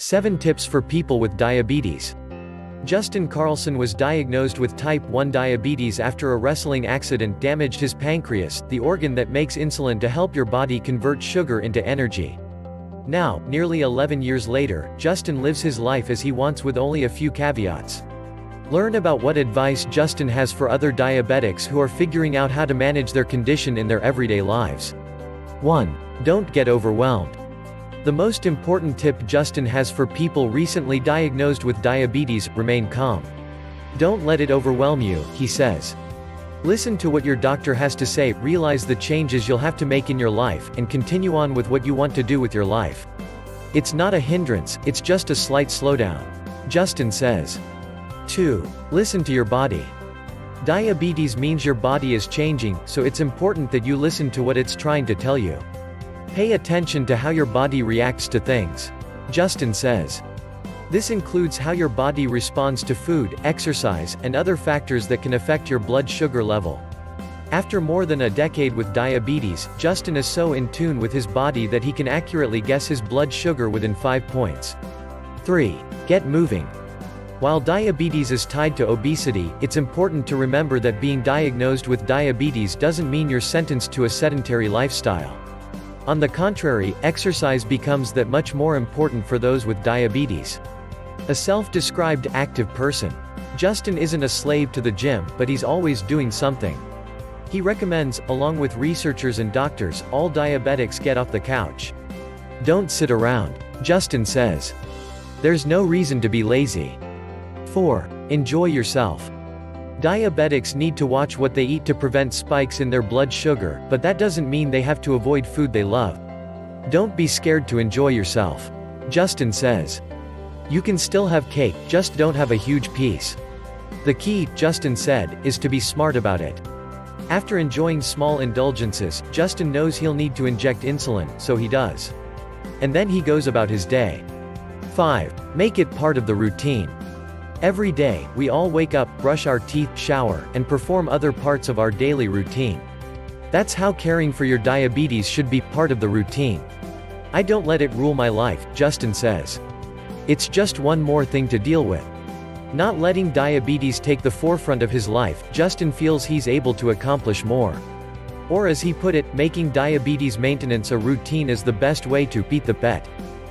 7 Tips for People with Diabetes. Justin Carlson was diagnosed with type 1 diabetes after a wrestling accident damaged his pancreas, the organ that makes insulin to help your body convert sugar into energy. Now, nearly 11 years later, Justin lives his life as he wants with only a few caveats. Learn about what advice Justin has for other diabetics who are figuring out how to manage their condition in their everyday lives. 1. Don't get overwhelmed. The most important tip Justin has for people recently diagnosed with diabetes: remain calm. Don't let it overwhelm you, he says. Listen to what your doctor has to say, realize the changes you'll have to make in your life, and continue on with what you want to do with your life. It's not a hindrance, it's just a slight slowdown, Justin says. 2. Listen to your body. Diabetes means your body is changing, so it's important that you listen to what it's trying to tell you. Pay attention to how your body reacts to things, Justin says. This includes how your body responds to food, exercise, and other factors that can affect your blood sugar level. After more than a decade with diabetes, Justin is so in tune with his body that he can accurately guess his blood sugar within 5 points. 3. Get moving. While diabetes is tied to obesity, it's important to remember that being diagnosed with diabetes doesn't mean you're sentenced to a sedentary lifestyle. On the contrary, exercise becomes that much more important for those with diabetes. A self-described active person, Justin isn't a slave to the gym, but he's always doing something. He recommends, along with researchers and doctors, all diabetics get off the couch. Don't sit around, Justin says. There's no reason to be lazy. 4. Enjoy yourself. Diabetics need to watch what they eat to prevent spikes in their blood sugar, but that doesn't mean they have to avoid food they love. Don't be scared to enjoy yourself, Justin says. You can still have cake, just don't have a huge piece. The key, Justin said, is to be smart about it. After enjoying small indulgences, Justin knows he'll need to inject insulin, so he does. And then he goes about his day. 5. Make it part of the routine. Every day, we all wake up, brush our teeth, shower, and perform other parts of our daily routine. That's how caring for your diabetes should be part of the routine. I don't let it rule my life, Justin says. It's just one more thing to deal with. Not letting diabetes take the forefront of his life, Justin feels he's able to accomplish more. Or as he put it, making diabetes maintenance a routine is the best way to beat the pet.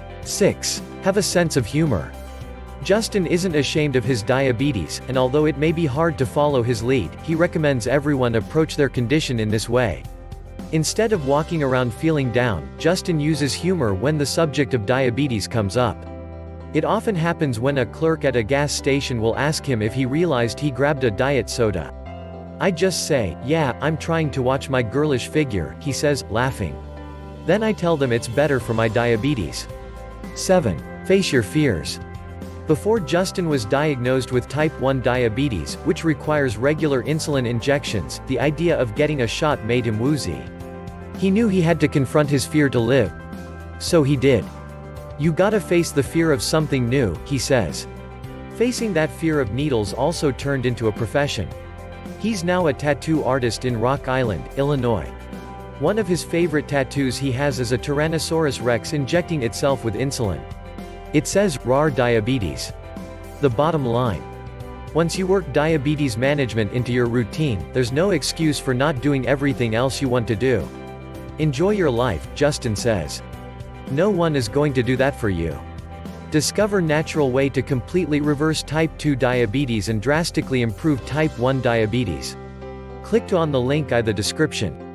6. Have a sense of humor. Justin isn't ashamed of his diabetes, and although it may be hard to follow his lead, he recommends everyone approach their condition in this way. Instead of walking around feeling down, Justin uses humor when the subject of diabetes comes up. It often happens when a clerk at a gas station will ask him if he realized he grabbed a diet soda. I just say, "Yeah, I'm trying to watch my girlish figure," he says, laughing. Then I tell them it's better for my diabetes. 7. Face your fears. Before Justin was diagnosed with type 1 diabetes, which requires regular insulin injections, the idea of getting a shot made him woozy. He knew he had to confront his fear to live. So he did. You gotta face the fear of something new, he says. Facing that fear of needles also turned into a profession. He's now a tattoo artist in Rock Island, Illinois. One of his favorite tattoos he has is a Tyrannosaurus Rex injecting itself with insulin. It says, "RAR diabetes." The bottom line. Once you work diabetes management into your routine, there's no excuse for not doing everything else you want to do. Enjoy your life, Justin says. No one is going to do that for you. Discover natural way to completely reverse type 2 diabetes and drastically improve type 1 diabetes. Click on the link in the description.